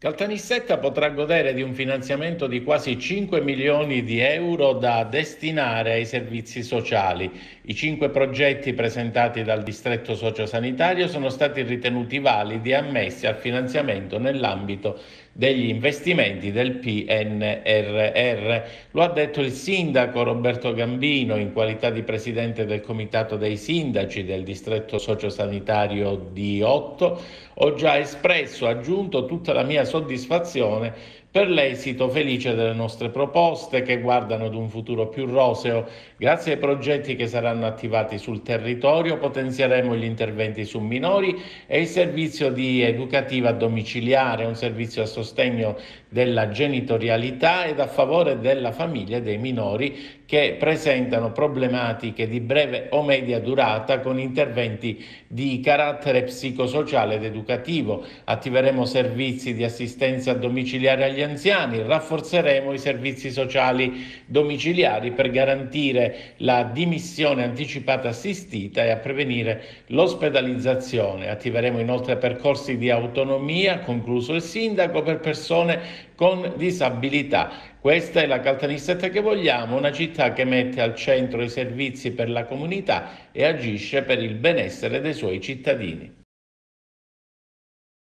Caltanissetta potrà godere di un finanziamento di quasi 5 milioni di euro da destinare ai servizi sociali. I 5 progetti presentati dal distretto sociosanitario sono stati ritenuti validi e ammessi al finanziamento nell'ambito degli investimenti del PNRR. Lo ha detto il sindaco Roberto Gambino in qualità di presidente del comitato dei sindaci del distretto sociosanitario di Otto. Ho già espresso, aggiunto, tutta la mia soddisfazione per l'esito felice delle nostre proposte che guardano ad un futuro più roseo. Grazie ai progetti che saranno attivati sul territorio potenzieremo gli interventi su minori e il servizio di educativa domiciliare, un servizio a sostegno della genitorialità ed a favore della famiglia e dei minori che presentano problematiche di breve o media durata con interventi di carattere psicosociale ed educativo. Attiveremo servizi di assistenza domiciliare agli anziani, rafforzeremo i servizi sociali domiciliari per garantire la dimissione anticipata assistita e a prevenire l'ospedalizzazione. Attiveremo inoltre percorsi di autonomia, concluso il sindaco, per persone con disabilità. Questa è la Caltanissetta che vogliamo, una città che mette al centro i servizi per la comunità e agisce per il benessere dei suoi cittadini.